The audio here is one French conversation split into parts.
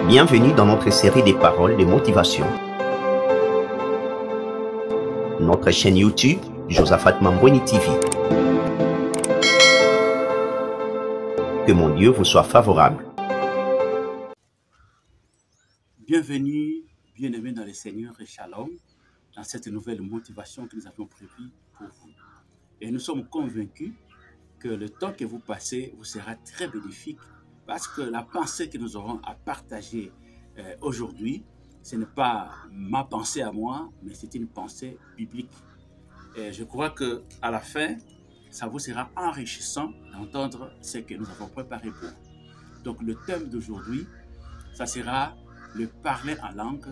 Bienvenue dans notre série des paroles de motivation. Notre chaîne YouTube, Josaphat Mambweni TV. Que mon Dieu vous soit favorable. Bienvenue, bien-aimés dans le Seigneur et Shalom, dans cette nouvelle motivation que nous avons prévue pour vous. Et nous sommes convaincus que le temps que vous passez vous sera très bénéfique parce que la pensée que nous aurons à partager aujourd'hui, ce n'est pas ma pensée à moi, mais c'est une pensée biblique. Et je crois qu'à la fin, ça vous sera enrichissant d'entendre ce que nous avons préparé pour vous. Donc le thème d'aujourd'hui, ça sera le parler en langue,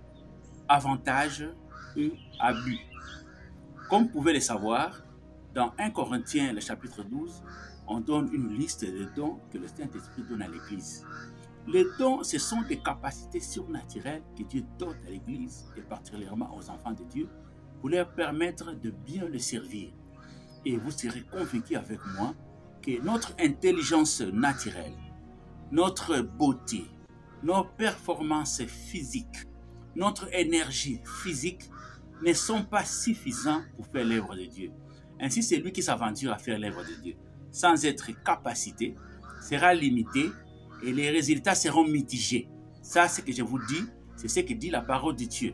avantage et abus. Comme vous pouvez le savoir, dans 1 Corinthiens, le chapitre 12, on donne une liste de dons que le Saint-Esprit donne à l'Église. Les dons, ce sont des capacités surnaturelles que Dieu donne à l'Église, et particulièrement aux enfants de Dieu, pour leur permettre de bien le servir. Et vous serez convaincus avec moi que notre intelligence naturelle, notre beauté, nos performances physiques, notre énergie physique ne sont pas suffisants pour faire l'œuvre de Dieu. Ainsi, celui qui s'aventure à faire l'œuvre de Dieu sans être capacité sera limité et les résultats seront mitigés. Ça, c'est ce que je vous dis, c'est ce que dit la parole de Dieu.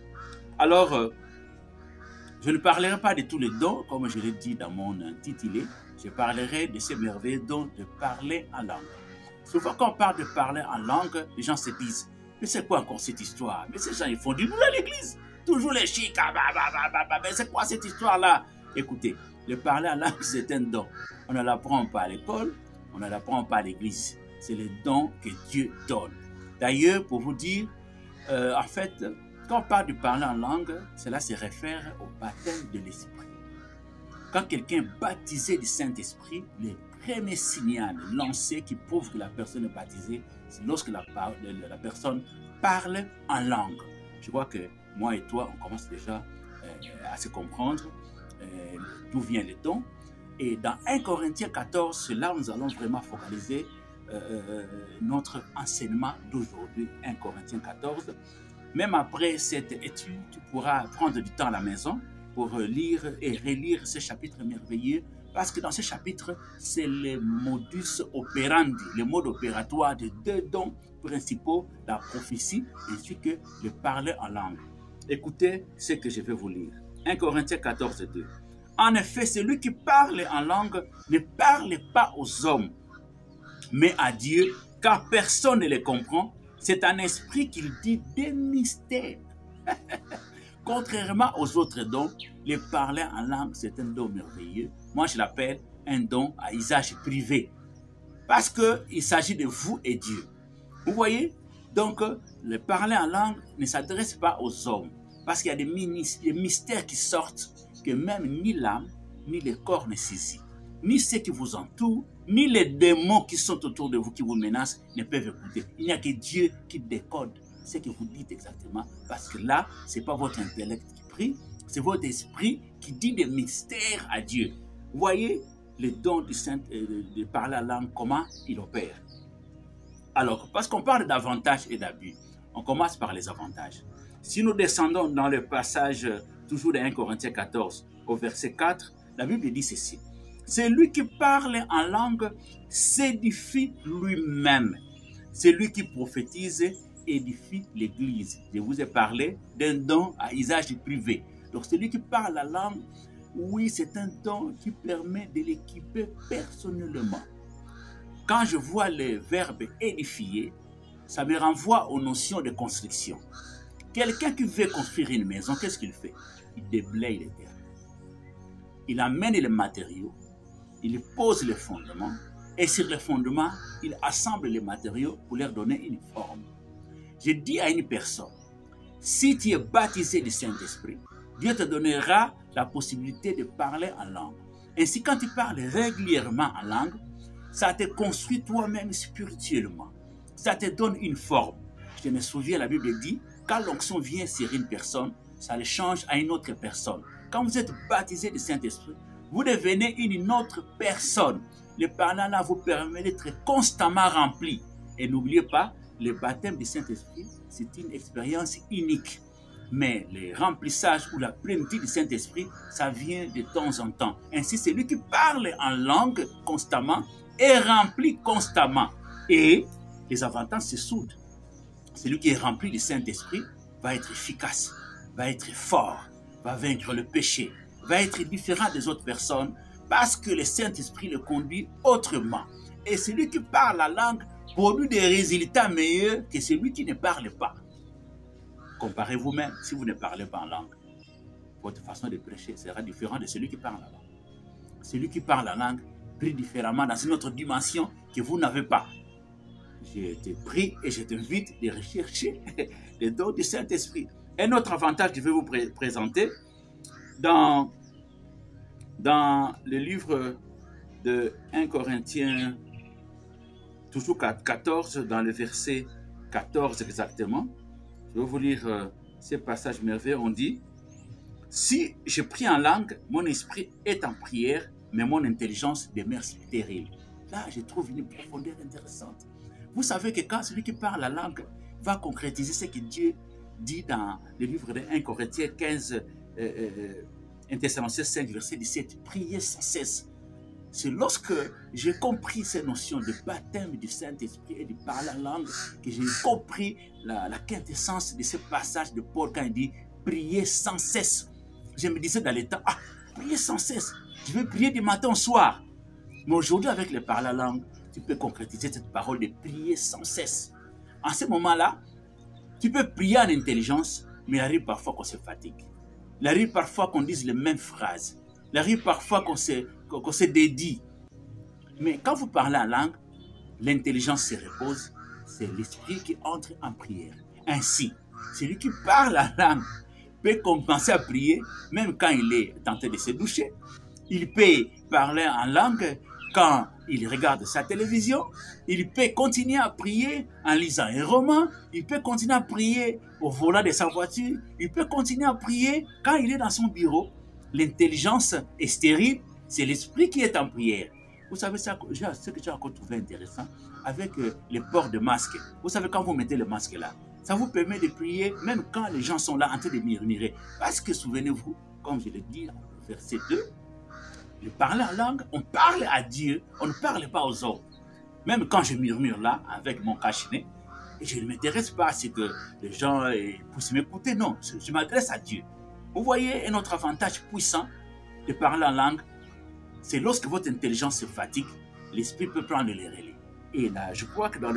Alors, je ne parlerai pas de tous les dons, comme je l'ai dit dans mon intitulé. Je parlerai de ces merveilleux dons de parler en langue. Souvent, quand on parle de parler en langue, les gens se disent « Mais c'est quoi encore cette histoire? Mais ces gens, ils font du bruit à l'église. Toujours les chics, mais c'est quoi cette histoire-là » Écoutez, le parler en langue, c'est un don. On ne l'apprend pas à l'école, on ne l'apprend pas à l'église. C'est le don que Dieu donne. D'ailleurs, pour vous dire, en fait, quand on parle de parler en langue, cela se réfère au baptême de l'Esprit. Quand quelqu'un est baptisé du Saint-Esprit, le premier signal lancé qui prouve que la personne est baptisée, c'est lorsque la personne parle en langue. Je crois que moi et toi, on commence déjà à se comprendre d'où vient le don. Et dans 1 Corinthiens 14, c'est là où nous allons vraiment focaliser notre enseignement d'aujourd'hui, 1 Corinthiens 14. Même après cette étude, tu pourras prendre du temps à la maison pour lire et relire ces chapitres merveilleux, parce que dans ces chapitres, c'est le modus operandi, le mode opératoire de deux dons principaux, la prophétie ainsi que le parler en langue. Écoutez ce que je vais vous lire. 1 Corinthiens 14, 2. En effet, celui qui parle en langue ne parle pas aux hommes, mais à Dieu, car personne ne les comprend. C'est un esprit qu'il dit des mystères. Contrairement aux autres dons, le parler en langue, c'est un don merveilleux. Moi, je l'appelle un don à usage privé. Parce qu'il s'agit de vous et Dieu. Vous voyez? Donc, le parler en langue ne s'adresse pas aux hommes. Parce qu'il y a des mystères qui sortent que même ni l'âme, ni le corps ne saisit. Ni ceux qui vous entourent, ni les démons qui sont autour de vous, qui vous menacent, ne peuvent écouter. Il n'y a que Dieu qui décode ce que vous dites exactement. Parce que là, ce n'est pas votre intellect qui prie, c'est votre esprit qui dit des mystères à Dieu. Vous voyez le don du Saint, de parler la langue, comment il opère. Alors, parce qu'on parle d'avantages et d'abus, on commence par les avantages. Si nous descendons dans le passage toujours de 1 Corinthiens 14 au verset 4, la Bible dit ceci. Celui qui parle en langue s'édifie lui-même. Celui qui prophétise édifie l'Église. Je vous ai parlé d'un don à usage privé. Donc celui qui parle la langue, oui, c'est un don qui permet de l'équiper personnellement. Quand je vois le verbe édifier, ça me renvoie aux notions de construction. Quelqu'un qui veut construire une maison, qu'est-ce qu'il fait? Il déblaye les terres. Il amène les matériaux, il pose les fondements, et sur les fondements, il assemble les matériaux pour leur donner une forme. Je dis à une personne, si tu es baptisé du Saint-Esprit, Dieu te donnera la possibilité de parler en langue. Ainsi, quand tu parles régulièrement en langue, ça te construit toi-même spirituellement. Ça te donne une forme. Je me souviens, la Bible dit, quand l'onction vient sur une personne, ça le change à une autre personne. Quand vous êtes baptisé du Saint-Esprit, vous devenez une autre personne. Le parler là vous permet d'être constamment rempli. Et n'oubliez pas, le baptême du Saint-Esprit, c'est une expérience unique. Mais le remplissage ou la plénitude du Saint-Esprit, ça vient de temps en temps. Ainsi, celui qui parle en langue constamment est rempli constamment. Et les avantages se soudent. Celui qui est rempli du Saint-Esprit va être efficace, va être fort, va vaincre le péché, va être différent des autres personnes parce que le Saint-Esprit le conduit autrement. Et celui qui parle la langue produit des résultats meilleurs que celui qui ne parle pas. Comparez vous-même, si vous ne parlez pas en langue, votre façon de prêcher sera différente de celui qui parle la langue. Celui qui parle la langue brille différemment dans une autre dimension que vous n'avez pas. J'ai été pris et je t'invite de rechercher les dons du Saint-Esprit. Un autre avantage que je vais vous présenter dans le livre de 1 Corinthiens, toujours 14, dans le verset 14 exactement. Je vais vous lire ces passages merveilleux. On dit, « Si je prie en langue, mon esprit est en prière, mais mon intelligence demeure stérile. » Là, je trouve une profondeur intéressante. Vous savez que quand celui qui parle la langue va concrétiser ce que Dieu dit dans le livre de 1 Corinthiens 15, 1 Thessaloniciens 5, verset 17, « Priez sans cesse. » C'est lorsque j'ai compris ces notions de baptême du Saint-Esprit et de parler en langue que j'ai compris la quintessence de ce passage de Paul quand il dit « Priez sans cesse ». Je me disais dans les temps, « Ah, priez sans cesse, je vais prier du matin au soir. » Mais aujourd'hui, avec le parler en langue, tu peux concrétiser cette parole de prier sans cesse. En ce moment-là, tu peux prier en intelligence, mais il arrive parfois qu'on se fatigue. Il arrive parfois qu'on dise les mêmes phrases. Il arrive parfois qu'on se dédie. Mais quand vous parlez en langue, l'intelligence se repose, c'est l'esprit qui entre en prière. Ainsi, celui qui parle en langue peut commencer à prier même quand il est tenté de se doucher. Il peut parler en langue quand il regarde sa télévision. Il peut continuer à prier en lisant un roman. Il peut continuer à prier au volant de sa voiture. Il peut continuer à prier quand il est dans son bureau. L'intelligence est stérile, c'est l'esprit qui est en prière. Vous savez ce que j'ai encore trouvé intéressant avec les ports de masque. Vous savez, quand vous mettez le masque là, ça vous permet de prier même quand les gens sont là en train de murmurer. Parce que souvenez-vous, comme je l'ai dit dans le verset 2, de parler en langue, on parle à Dieu, on ne parle pas aux autres. Même quand je murmure là, avec mon cache-nez, et je ne m'intéresse pas à ce que les gens puissent m'écouter, non, je m'adresse à Dieu. Vous voyez, un autre avantage puissant de parler en langue, c'est lorsque votre intelligence se fatigue, l'esprit peut prendre les relais. Et là, je crois que dans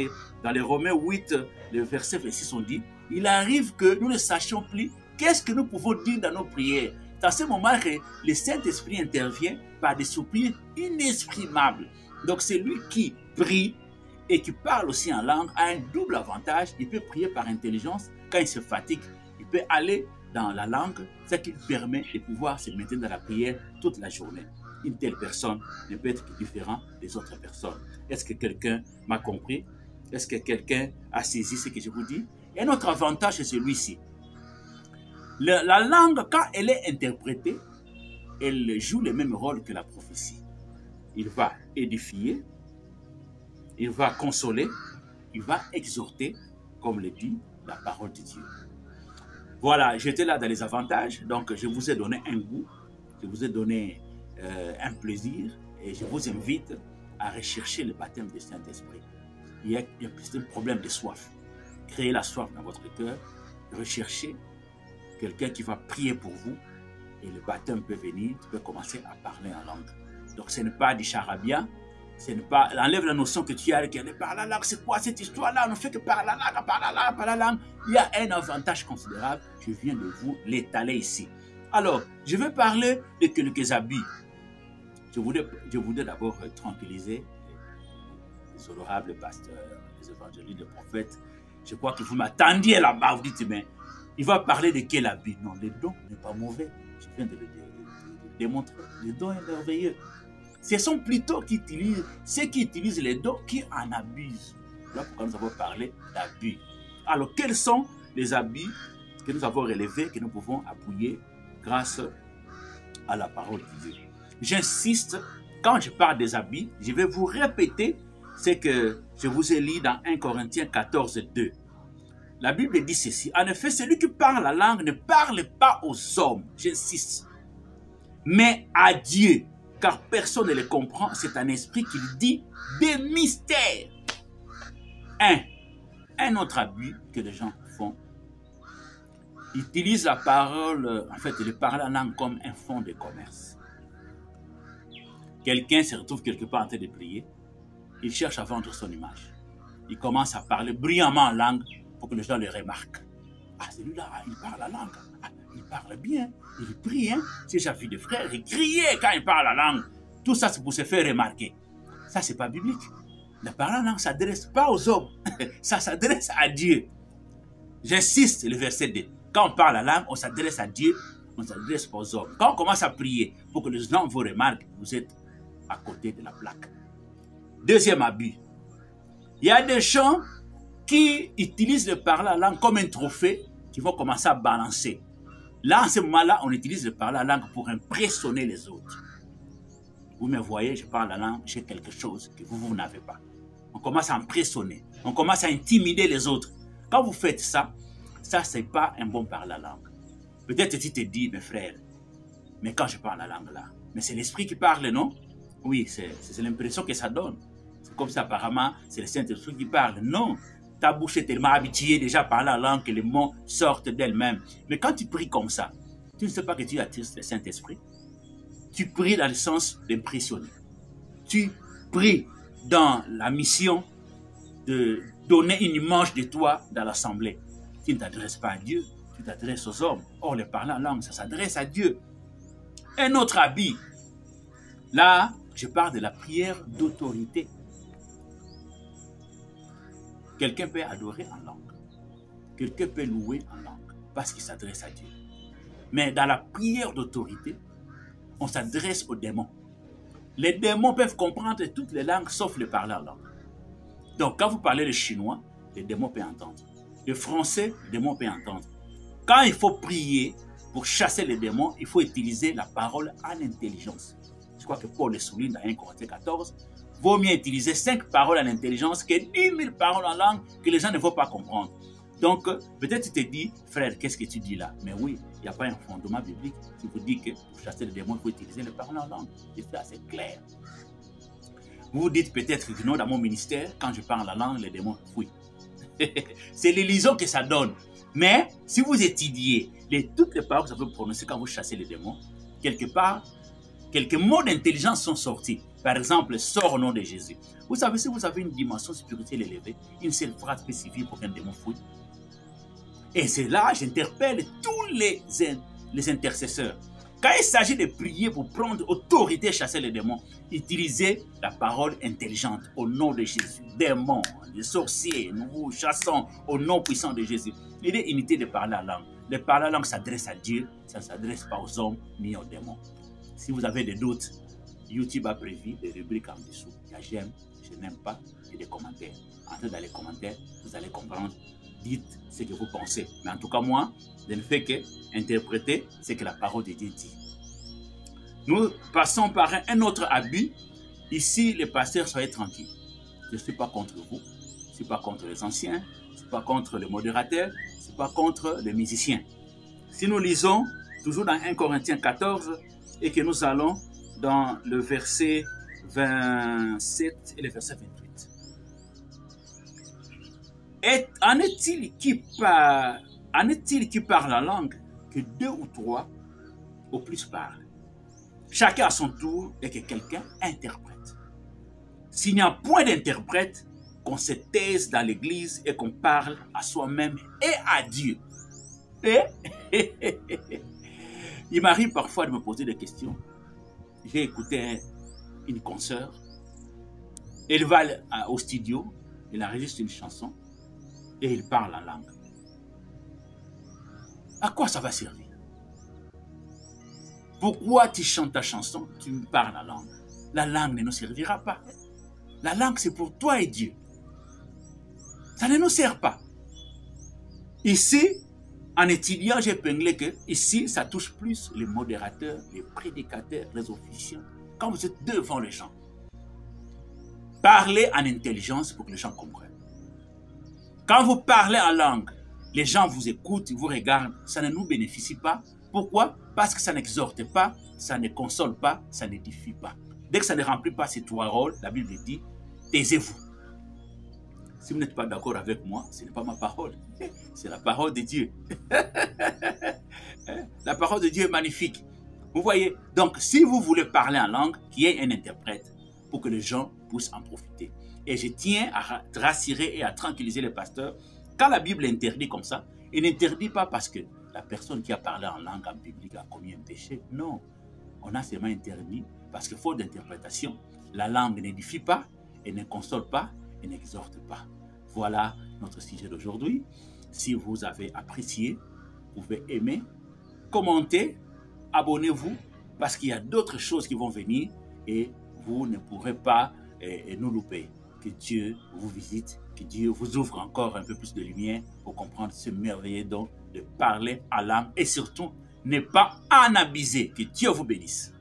les Romains 8, le verset 26, on dit, il arrive que nous ne sachions plus qu'est-ce que nous pouvons dire dans nos prières. C'est à ce moment que le Saint-Esprit intervient par des soupirs inexprimables. Donc, celui qui prie et qui parle aussi en langue a un double avantage. Il peut prier par intelligence. Quand il se fatigue, il peut aller dans la langue, ce qui lui permet de pouvoir se maintenir dans la prière toute la journée. Une telle personne ne peut être que différente des autres personnes. Est-ce que quelqu'un m'a compris? Est-ce que quelqu'un a saisi ce que je vous dis? Et un autre avantage, c'est celui-ci. La langue, quand elle est interprétée, elle joue le même rôle que la prophétie. Il va édifier, il va consoler, il va exhorter, comme le dit la parole de Dieu. Voilà, j'étais là dans les avantages, donc je vous ai donné un goût, je vous ai donné un plaisir, et je vous invite à rechercher le baptême du Saint-Esprit. Il y a un problème de soif. Créez la soif dans votre cœur, recherchez quelqu'un qui va prier pour vous, et le baptême peut venir, tu peux commencer à parler en langue. Donc ce n'est pas du charabia, ce n'est pas, enlève la notion que tu as, qu'elle parle la langue, c'est quoi cette histoire-là, on ne fait que parler la langue, parler la langue, parler la langue. Il y a un avantage considérable, je viens de vous l'étaler ici. Alors, je vais parler de quelques habits. Je voudrais d'abord tranquilliser les honorables pasteurs, les évangélistes, les prophètes. Je crois que vous m'attendiez là-bas, vous dites, mais il va parler de quel habit? Non, le don n'est pas mauvais. Je viens de le démontrer. Le don est merveilleux. Ce sont plutôt ceux qui utilisent les dons qui en abusent. Là pourquoi nous avons parlé d'abus. Alors, quels sont les habits que nous avons relevés, que nous pouvons appuyer grâce à la parole de Dieu? J'insiste, quand je parle des habits, je vais vous répéter c'est que je vous ai lu dans 1 Corinthiens 14, 2. La Bible dit ceci. En effet, celui qui parle la langue ne parle pas aux hommes, j'insiste, mais à Dieu, car personne ne le comprend. C'est un esprit qui dit des mystères. Un autre abus que les gens font, ils utilisent la parole, en fait, ils parlent la langue comme un fonds de commerce. Quelqu'un se retrouve quelque part en train de prier, il cherche à vendre son image. Il commence à parler brillamment en langue pour que les gens le remarquent. Ah, celui-là, il parle la langue. Ah, il parle bien, il prie. Hein? Si j'ai vu des frères, ils criaient quand il parle la langue. Tout ça, c'est pour se faire remarquer. Ça, c'est pas biblique. La parole en langue ne s'adresse pas aux hommes. Ça s'adresse à Dieu. J'insiste, le verset 2. Quand on parle la langue, on s'adresse à Dieu, on ne s'adresse pas aux hommes. Quand on commence à prier pour que les gens vous remarquent, vous êtes à côté de la plaque. Deuxième abus. Il y a des gens qui utilisent le parler la langue comme un trophée qui vont commencer à balancer. Là, en ce moment-là, on utilise le parler la langue pour impressionner les autres. Vous me voyez, je parle la langue, j'ai quelque chose que vous n'avez pas. On commence à impressionner, on commence à intimider les autres. Quand vous faites ça, ça, ce n'est pas un bon parler la langue. Peut-être que tu te dis, mes frères, mais quand je parle la langue là, mais c'est l'esprit qui parle, non? Oui, c'est l'impression que ça donne. C'est comme ça, apparemment, c'est le Saint-Esprit qui parle. Non, ta bouche est tellement habituée déjà par la langue que les mots sortent d'elle-même. Mais quand tu pries comme ça, tu ne sais pas que tu attires le Saint-Esprit. Tu pries dans le sens d'impressionner. Tu pries dans la mission de donner une image de toi dans l'assemblée. Tu ne t'adresses pas à Dieu, tu t'adresses aux hommes. Or, le parler en langue, ça s'adresse à Dieu. Un autre habit. Là, je parle de la prière d'autorité. Quelqu'un peut adorer en langue. Quelqu'un peut louer en langue parce qu'il s'adresse à Dieu. Mais dans la prière d'autorité, on s'adresse aux démons. Les démons peuvent comprendre toutes les langues sauf le parler en langue. Donc, quand vous parlez le chinois, les démons peuvent entendre. Le français, les démons peuvent entendre. Quand il faut prier pour chasser les démons, il faut utiliser la parole en intelligence. Je crois que Paul le souligne dans 1 Corinthiens 14. Vaut mieux utiliser 5 paroles en intelligence que 10 000 paroles en langue que les gens ne vont pas comprendre. Donc, peut-être tu te dis, frère, qu'est-ce que tu dis là? Mais oui, il n'y a pas un fondement biblique qui vous dit que pour chasser les démons, il faut utiliser les paroles en langue. C'est assez clair. Vous vous dites peut-être que non, dans mon ministère, quand je parle la langue, les démons fuient. C'est l'illusion que ça donne. Mais si vous étudiez toutes les paroles que vous avez prononcées quand vous chassez les démons, quelque part, quelques mots d'intelligence sont sortis. Par exemple, sors au nom de Jésus. Vous savez, si vous avez une dimension spirituelle élevée, une seule phrase peut suffire pour qu'un démon fuit. Et c'est là que j'interpelle tous les intercesseurs. Quand il s'agit de prier pour prendre autorité et chasser les démons, utilisez la parole intelligente au nom de Jésus. Démons, les sorciers, nous vous chassons au nom puissant de Jésus. Il y a unité de parler la langue. Le parler la langue s'adresse à Dieu, ça ne s'adresse pas aux hommes ni aux démons. Si vous avez des doutes, YouTube a prévu des rubriques en dessous. Il y a j'aime, je n'aime pas et des commentaires. Entrez dans les commentaires, vous allez comprendre. Dites ce que vous pensez. Mais en tout cas, moi, je ne fais qu'interpréter ce que la parole de Dieu dit. Nous passons par un autre abus. Ici, les pasteurs, soyez tranquilles. Je ne suis pas contre vous. Je ne suis pas contre les anciens. Je ne suis pas contre les modérateurs. Je ne suis pas contre les musiciens. Si nous lisons toujours dans 1 Corinthiens 14 et que nous allons dans le verset 27 et le verset 28. Et en est-il qui parle la langue que 2 ou 3 au plus parlent? Chacun à son tour et que quelqu'un interprète. S'il n'y a point d'interprète, qu'on se taise dans l'église et qu'on parle à soi-même et à Dieu. Il m'arrive parfois de me poser des questions. J'ai écouté une consoeur. Elle va au studio, elle enregistre une chanson et il parle en langue. À quoi ça va servir? Pourquoi tu chantes ta chanson, tu me parles en langue? La langue ne nous servira pas. La langue, c'est pour toi et Dieu. Ça ne nous sert pas. Ici, en étudiant, j'ai épinglé que ici, ça touche plus les modérateurs, les prédicateurs, les officiants. Quand vous êtes devant les gens. Parlez en intelligence pour que les gens comprennent. Quand vous parlez en langue, les gens vous écoutent, vous regardent, ça ne nous bénéficie pas. Pourquoi? Parce que ça n'exhorte pas, ça ne console pas, ça n'édifie pas. Dès que ça ne remplit pas ces trois rôles, la Bible dit, taisez-vous. Si vous n'êtes pas d'accord avec moi, ce n'est pas ma parole, c'est la parole de Dieu. La parole de Dieu est magnifique. Vous voyez? Donc, si vous voulez parler en langue, qu'il y ait un interprète pour que les gens puissent en profiter. Et je tiens à rassurer et à tranquilliser les pasteurs. Quand la Bible interdit comme ça, elle n'interdit pas parce que la personne qui a parlé en langue en public a commis un péché. Non, on a seulement interdit parce que faute d'interprétation, la langue n'édifie pas, elle ne console pas, elle n'exhorte pas. Voilà notre sujet d'aujourd'hui. Si vous avez apprécié, vous pouvez aimer, commenter, abonnez-vous parce qu'il y a d'autres choses qui vont venir et vous ne pourrez pas nous louper. Que Dieu vous visite, que Dieu vous ouvre encore un peu plus de lumière pour comprendre ce merveilleux don de parler à l'âme et surtout ne pas en abuser. Que Dieu vous bénisse.